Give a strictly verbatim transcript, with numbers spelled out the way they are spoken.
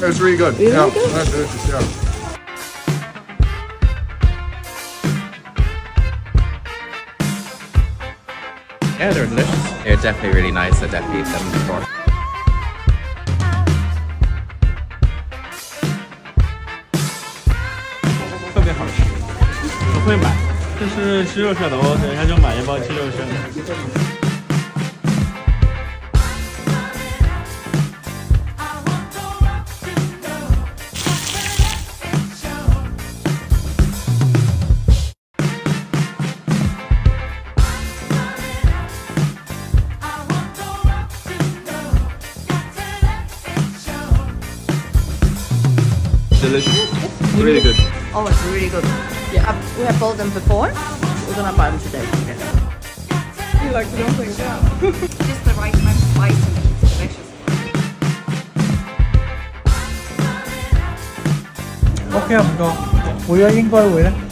It's really good. Really yeah, good? That's delicious, yeah. Yeah, they're delicious. They're definitely really nice. I definitely eat them before. 特别好吃，我会买。这是鸡肉馅的，我等一下就买一包鸡肉馅的。 Delicious. Really good. Oh, it's really good. Yeah, I've, we have bought them before. We're gonna buy them today. You like the dumplings, yeah. Just the right amount of spice and it's delicious. OK 唔錯，會啊，應該會咧。